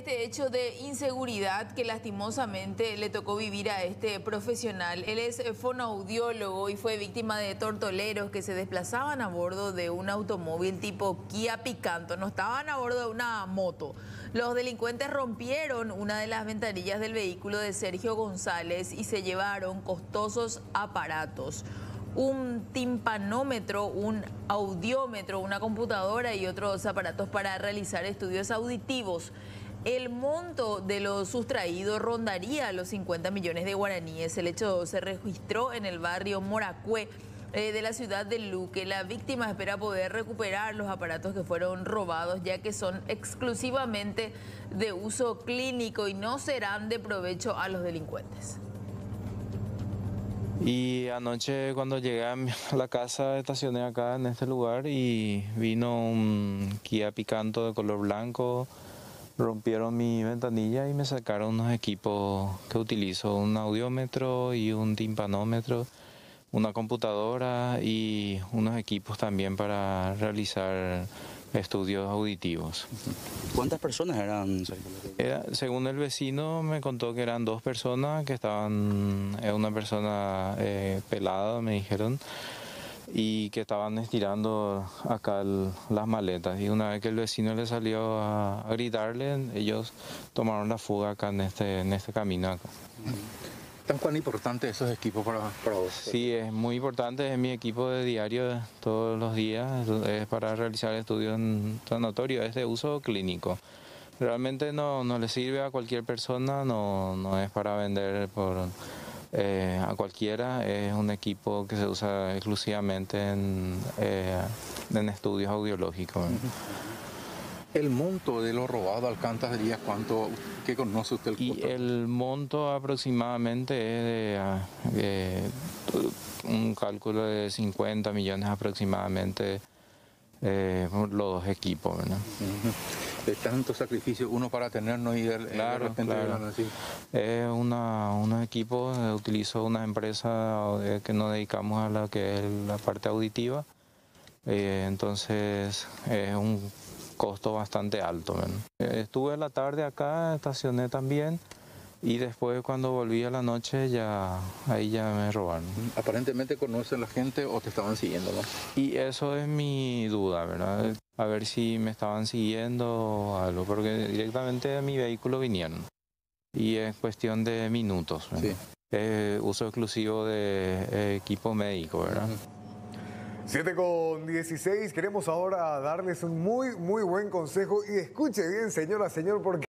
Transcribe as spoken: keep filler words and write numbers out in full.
este hecho de inseguridad que lastimosamente le tocó vivir a este profesional. Él es fonoaudiólogo y fue víctima de tortoleros que se desplazaban a bordo de un automóvil tipo Kia Picanto. No estaban a bordo de una moto. Los delincuentes rompieron una de las ventanillas del vehículo de Sergio González y se llevaron costosos aparatos: un timpanómetro, un audiómetro, una computadora y otros aparatos para realizar estudios auditivos. El monto de lo sustraído rondaría los cincuenta millones de guaraníes. El hecho se registró en el barrio Moracué eh, de la ciudad de Luque. La víctima espera poder recuperar los aparatos que fueron robados, ya que son exclusivamente de uso clínico y no serán de provecho a los delincuentes. Y anoche cuando llegué a la casa estacioné acá en este lugar y vino un Kia Picanto de color blanco, rompieron mi ventanilla y me sacaron unos equipos que utilizo: un audiómetro y un timpanómetro, una computadora y unos equipos también para realizar estudios auditivos. ¿Cuántas personas eran? Era, según el vecino me contó que eran dos personas que estaban, eh, una persona eh, pelada me dijeron, y que estaban estirando acá el, las maletas, y una vez que el vecino le salió a, a gritarle, ellos tomaron la fuga acá en este, en este camino acá. ¿Tan cuán importante esos equipos para, para vos? Sí, es muy importante, es mi equipo de diario todos los días, es para realizar estudios en sanatorio, es de uso clínico. Realmente no, no le sirve a cualquier persona, no, no es para vender por, eh, a cualquiera, es un equipo que se usa exclusivamente en, eh, en estudios audiológicos. ¿El monto de lo robado alcanzaría cuánto? ¿Qué conoce usted? El y el monto aproximadamente es de, de un cálculo de cincuenta millones aproximadamente, eh, por los dos equipos, ¿verdad? De tanto sacrificio uno para tenernos y de, claro, de repente claro. así. Es una, unos equipos, eh, utilizo una empresa eh, que nos dedicamos a la que es la parte auditiva, eh, entonces es un costo bastante alto, ¿verdad? Estuve la tarde acá, estacioné también, y después cuando volví a la noche ya ahí ya me robaron. Aparentemente conocen la gente o te estaban siguiendo, ¿no? Y eso es mi duda, ¿verdad? A ver si me estaban siguiendo o algo, porque directamente de mi vehículo vinieron. Y es cuestión de minutos, ¿verdad? Sí. Es uso exclusivo de eh, equipo médico, ¿verdad? siete con dieciséis, queremos ahora darles un muy, muy buen consejo. Y escuche bien, señora, señor, porque